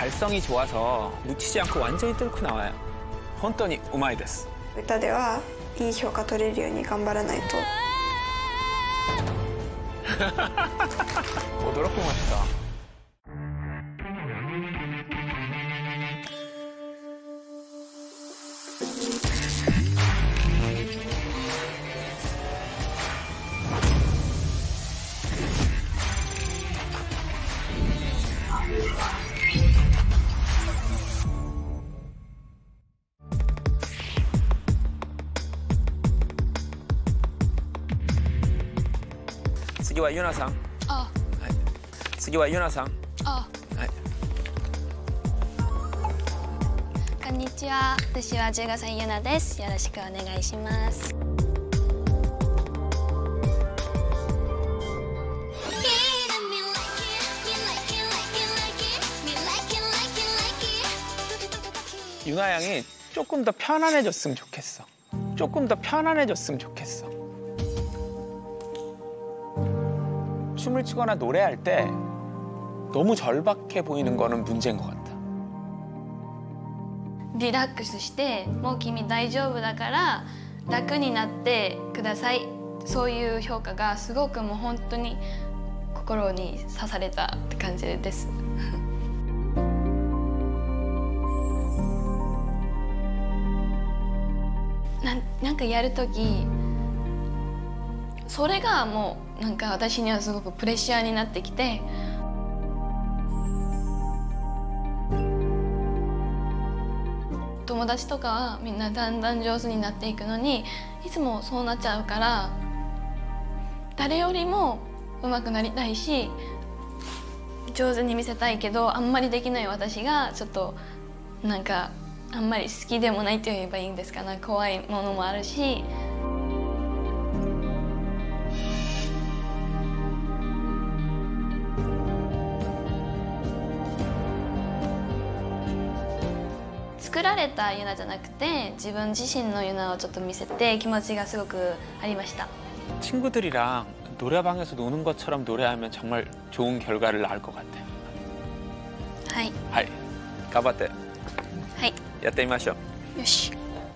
발성이 좋아서 묻히지 않고 완전히 뚫고 나와요. 本当にうまいです。 歌ではいい評価取れるように頑張らないと。 驚きました。次はユナさん。はい。次はユナさん。はい。 こんにちは。私は15歳ユナです。よろしくお願いします。 유나 양이 조금 더 편안해졌으면 좋겠어. 조금 더 편안해졌으면 좋겠어. 춤을 추거나 노래할 때 너무 절박해 보이는 거는 문제인 것 같아. リラックスしてもう君大丈夫だから楽になってください。そういう評価がすごくもう本当に心に刺されたって感じです。なんかやるときそれがもうなんか私にはすごくプレッシャーになってきて友達とかはみんなだんだん上手になっていくのにいつもそうなっちゃうから誰よりも上手くなりたいし上手に見せたいけどあんまりできない私がちょっとなんかあんまり好きでもないと言えばいいんですかね。怖いものもあるし。作られたユナじゃなくて自分自身のユナをちょっと見せて気持ちがすごくありました。 친구들이랑 노래방에서 노는 것처럼 노래하면 정말 좋은 결과를 낳을 것 같아. はい。 はい。頑張って。 はい。 やってみましょう。 よし。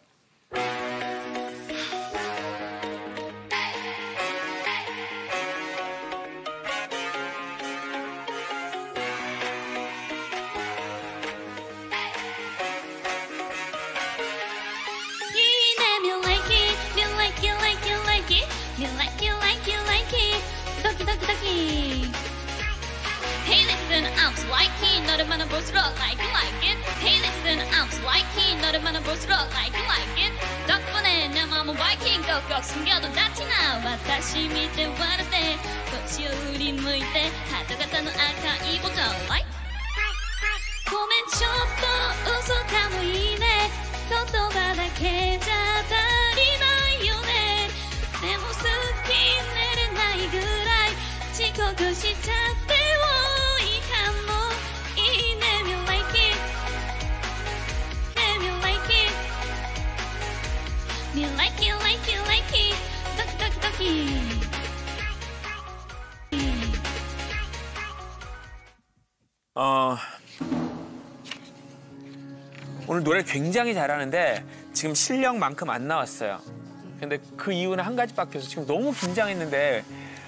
Hey listen, I'm spiky, 너를 만나볼수록 like you like it. Hey listen, I'm spiky, 너를 만나볼수록 like you like it. 덕분에 내 마음은 바이킹 꼭꼭 숨겨둔 다치나. 私見て笑って腰を振り向いてハート型の赤いボタン like ごめんちょっと嘘かもいいね。言葉だけじゃ足りないよね。でも好き寝れないぐらい遅刻しちゃってもいいかも。いいね Me like it Me like it Me like it like it like it ドキドキドキ 오늘 노래를 굉장히 잘하는데 지금 실력만큼 안 나왔어요. 근데 그 이유는 한 가지밖에 없어요. 지금 너무 긴장했는데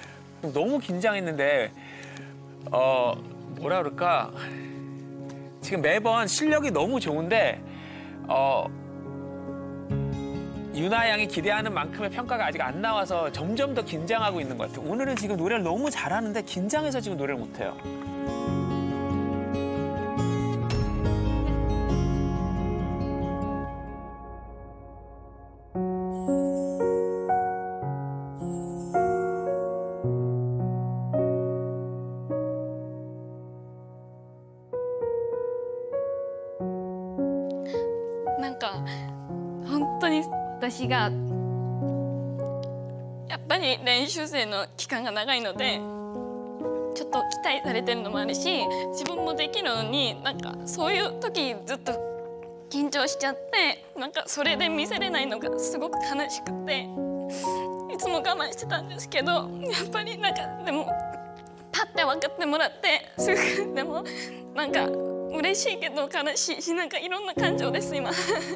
뭐라 그럴까? 지금 매번 실력이 너무 좋은데 유나 양이 기대하는 만큼의 평가가 아직 안 나와서 점점 더 긴장하고 있는 것 같아요. 오늘은 지금 노래를 너무 잘하는데 긴장해서 지금 노래를 못해요. 本当に私がやっぱり練習生の期間が長いのでちょっと期待されてるのもあるし自分もできるのになんかそういう時ずっと緊張しちゃってなんかそれで見せれないのがすごく悲しくていつも我慢してたんですけどやっぱりなんかでもパッて分かってもらってすぐでもなんか嬉しいけど悲しいし、なんかいろんな感情です今。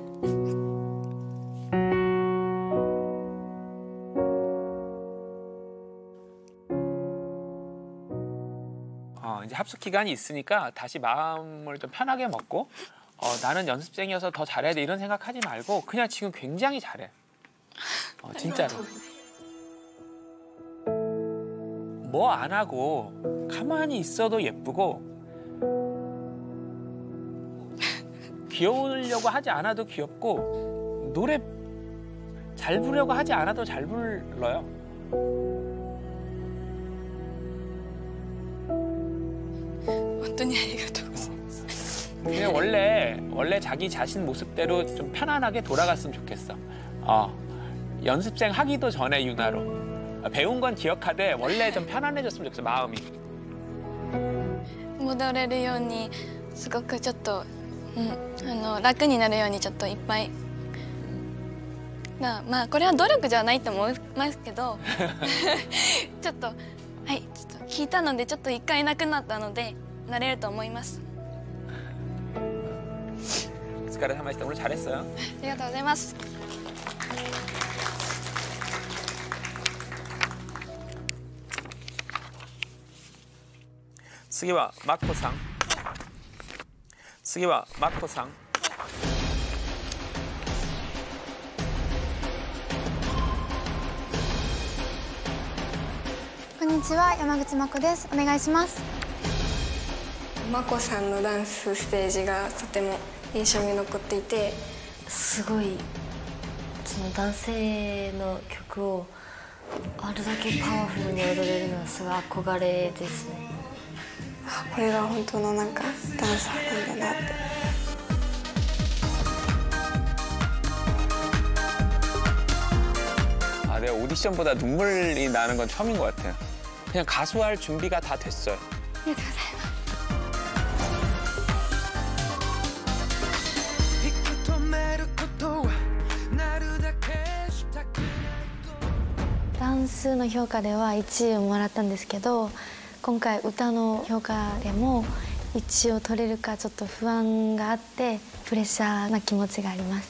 이제 합숙 기간이 있으니까 다시 마음을 좀 편하게 먹고 나는 연습생이어서 더 잘해야 돼 이런 생각하지 말고 그냥 지금 굉장히 잘해. 진짜로. 뭐 안 하고 가만히 있어도 예쁘고 귀여우려고 하지 않아도 귀엽고 노래 잘 부르려고 하지 않아도 잘 불러요. 그냥 원래 자기 자신 모습대로 좀 편안하게 돌아갔으면 좋겠어. 연습생 하기도 전에 유나로 배운 건 기억하되 원래 좀 편안해졌으면 좋겠어 마음이. 戻れるようにすごくちょっと、楽になるようにちょっといっぱい。まあこれは努力じゃないと思いますけど、ちょっとはいちょっと聞いたのでちょっと一回なくなったのでなれると思います。 스카르타마시타 오늘 잘했어요. ありがとうございます。 스기와 마코상. 스기와 마코상. こんにちは、山口真子です。お願いします。 まこさんのダンスステージがとても印象に残っていて、 すごいその男性の曲をあれだけパワフルに踊れるのはすごい憧れですね。 これが本当のなんかダンサーなんだなって。 내가 오디션보다 눈물이 나는 건 처음인 것 같아요. 그냥 가수할 준비가 다 됐어요. 댄스の評価では1位をもらったんですけど、今回歌の評価でも1位を取れるかちょっと不安があって、プレッシャーな気持ちがあります。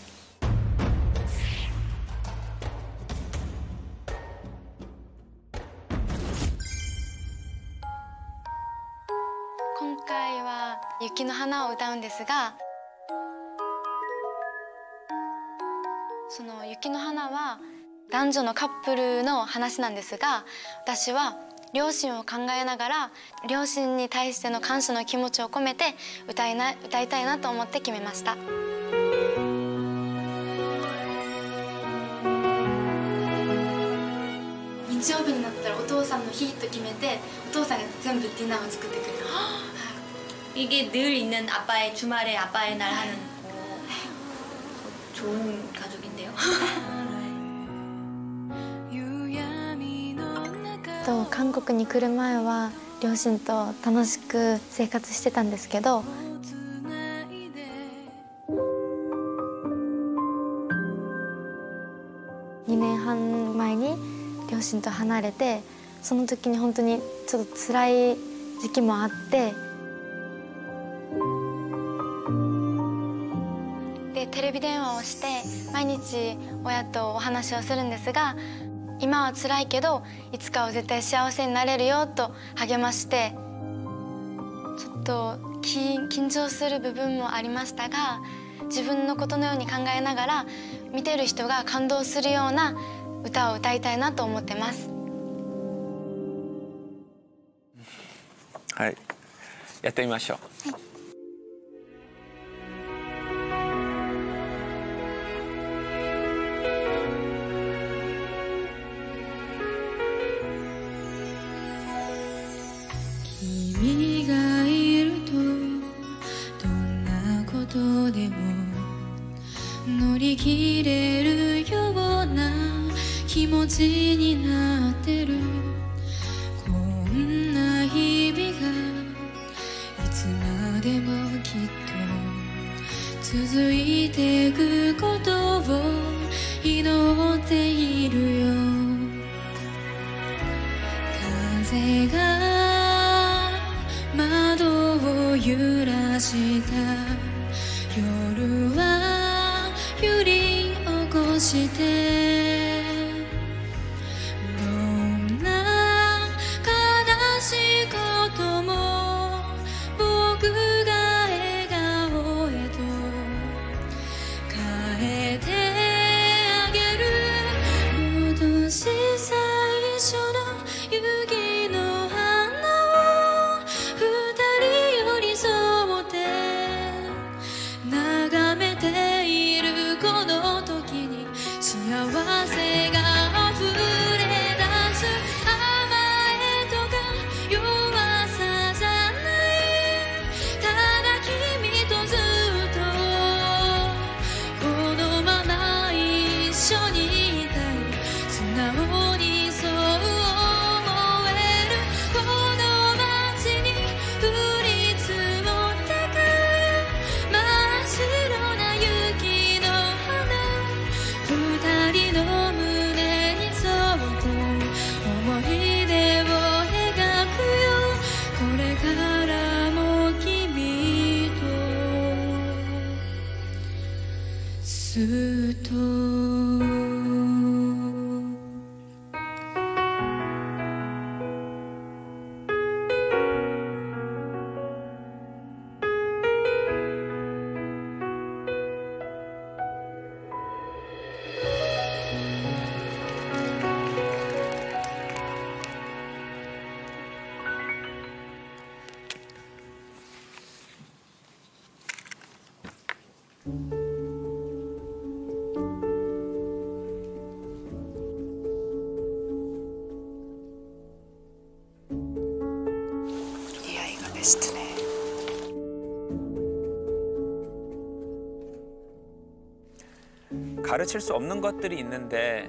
今回は「雪の花」を歌うんですが、その「雪の花」は男女のカップルの話なんですが、私は両親を考えながら両親に対しての感謝の気持ちを込めて歌いたいなと思って決めました。日曜日になったらお父さんの日と決めて、お父さんが全部ディナーを作ってくれる。 이게 늘 있는 아빠의 주말에 아빠의 날 하는 좋은 가족인데요. 韓国に来る前は両親と楽しく生活してたんですけど、2年半前に両親と離れて、その時に本当にちょっと辛い時期もあって。 でテレビ電話をして毎日親とお話をするんですが、今は辛いけどいつかは絶対幸せになれるよと励まして、ちょっと緊張する部分もありましたが、自分のことのように考えながら見てる人が感動するような歌を歌いたいなと思ってます。 はい、やってみましょう。 君がいるとどんなことでも乗り切れるような気持ちになってる。こんな日々がいつまでもきっと続いていくことを祈っているよ。風が窓を揺らし 이 아이가 베스트네. 가르칠 수 없는 것들이 있는데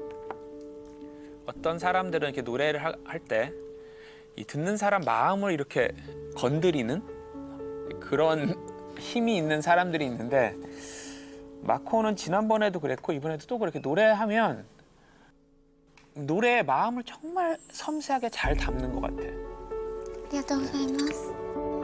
어떤 사람들은 이렇게 노래를 할 때 이 듣는 사람 마음을 이렇게 건드리는 그런 힘이 있는 사람들이 있는데 마코는 지난번에도 그랬고 이번에도 또 그렇게 노래하면 노래의 마음을 정말 섬세하게 잘 담는 것 같아. ありがとうございます。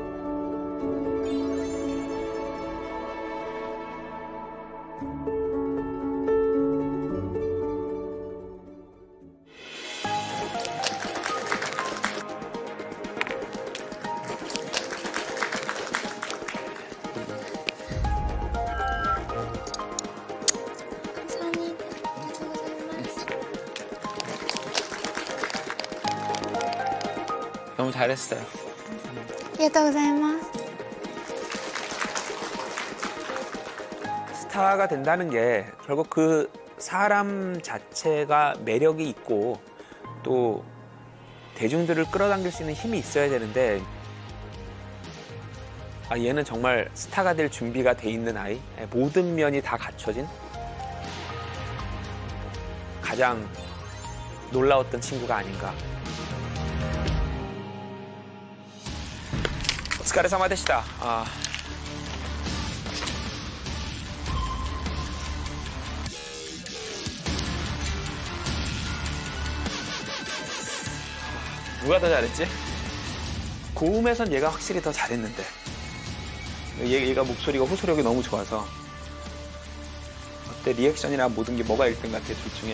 너무 잘했어요. ありがとうございます。 스타가 된다는 게 결국 그 사람 자체가 매력이 있고 또 대중들을 끌어당길 수 있는 힘이 있어야 되는데 얘는 정말 스타가 될 준비가 돼 있는 아이, 모든 면이 다 갖춰진 가장 놀라웠던 친구가 아닌가. お疲れ様でした。 누가 더 잘했지? 고음에선 얘가 확실히 더 잘했는데 얘가 목소리가 호소력이 너무 좋아서 어때? 리액션이나 모든 게 뭐가 1등 같아? 둘 중에?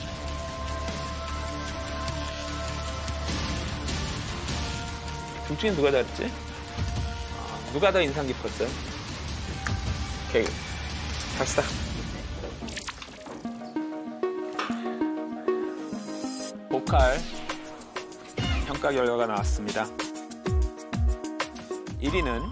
둘 중에 누가 잘했지? 누가 더 인상 깊었어요? 오케이, 갑시다. 보컬 평가 결과가 나왔습니다. 1위는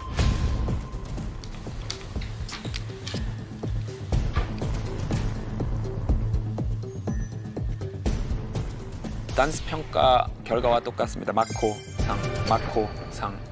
댄스 평가 결과와 똑같습니다. 마코상.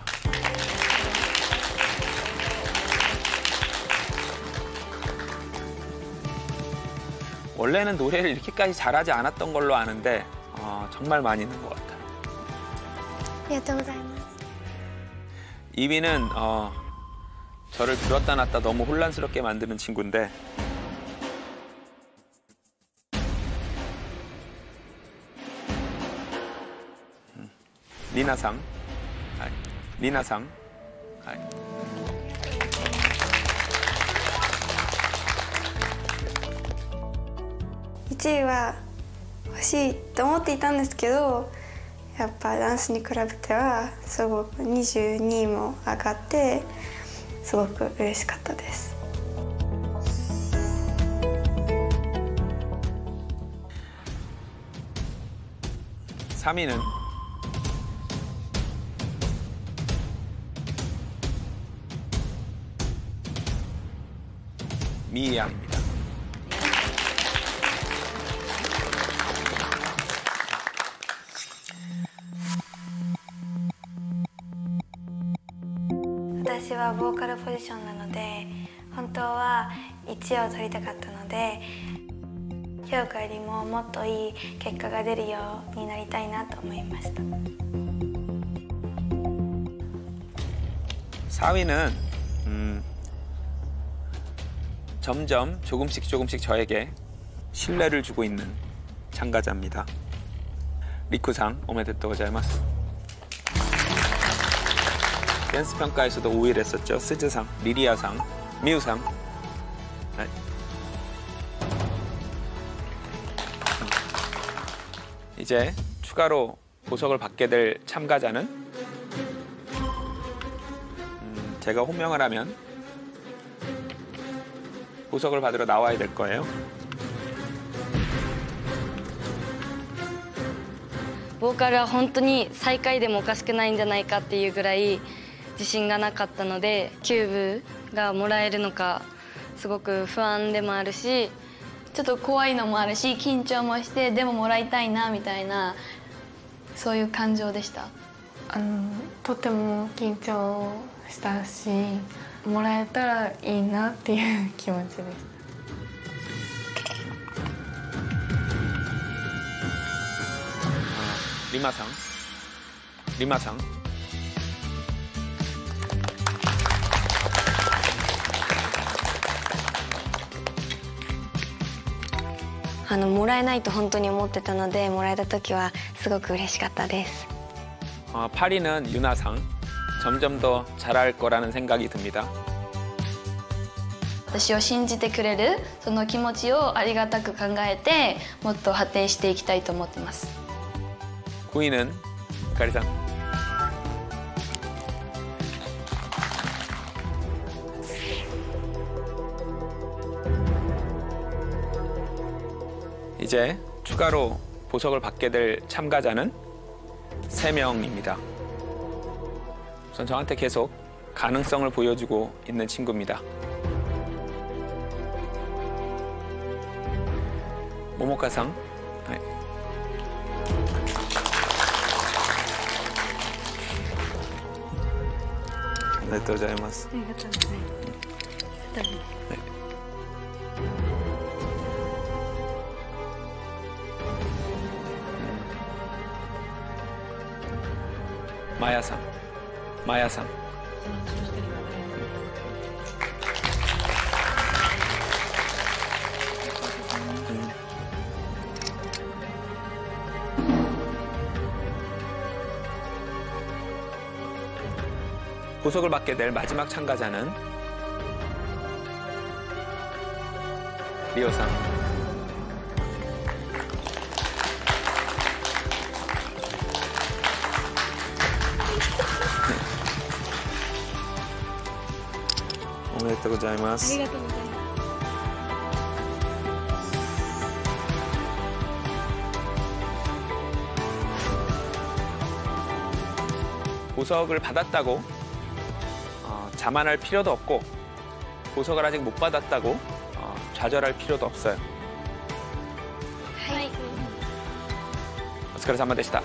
원래는 노래를 이렇게까지 잘하지 않았던 걸로 아는데 정말 많이 있는 것 같아요. ありがとうございます。 2위는 저를 들었다 놨다 너무 혼란스럽게 만드는 친구인데 리나상. 1位は欲しいと思っていたんですけど、やっぱダンスに比べてはすごく22位も上がってすごく嬉しかったです。 3위는 미양입니다. 私はボーカルポジションなので本当は1位を取りたかったので評価よりももっといい結果が出るようになりたいなと思いました。 4위는 점점 조금씩 저에게 신뢰를 주고 있는 참가자입니다. 리쿠상 오메데토 고자이마스. 댄스 평가에서도 5위를 했었죠. 스즈상, 리리아상, 미우상. 네. 이제 추가로 보석을 받게 될 참가자는 제가 호명을 하면 보석을 받으러 나와야 될 거예요. ボーカルは本当に最下位でもおかしくないんじゃないかっていうぐらい自信がなかったのでキューブがもらえるのかすごく不安でもあるし、 ちょっと怖いのもあるし緊張もして、でももらいたいなみたいな、そういう感情でした。 とても緊張したし、もらえたらいいなっていう気持ちでした。 リマさん、リマさん。 もらえないと本当に思ってたので、もらえた時はすごく嬉しかったです。 8위는 유나상. 점점 더 잘할 거라는 생각이 듭니다. 私を信じてくれるその気持ちをありがたく考えて、もっと発展していきたいと思ってます。 9위는 가리상. 이제 추가로 보석을 받게 될 참가자는 3명입니다. 우선 저한테 계속 가능성을 보여주고 있는 친구입니다. 모모카상. 네. 네, 또 고자이마스. 네. 마야상, 마야상. 보석을 받게 될 마지막 참가자는 리오상. 오메데토 고자이마스. ありがとうございます。 보석을 받았다고 자만할 필요도 없고, 보석을 아직 못 받았다고 좌절할 필요도 없어요. はい。 お疲れ様でした。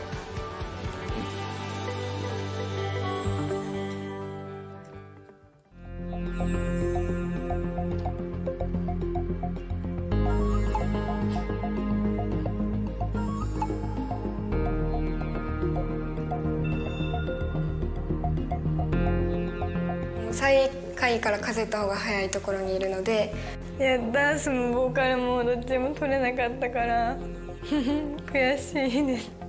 最下位から数えた方が早いところにいるので、 いやダンスもボーカルもどっちも取れなかったから悔しいです。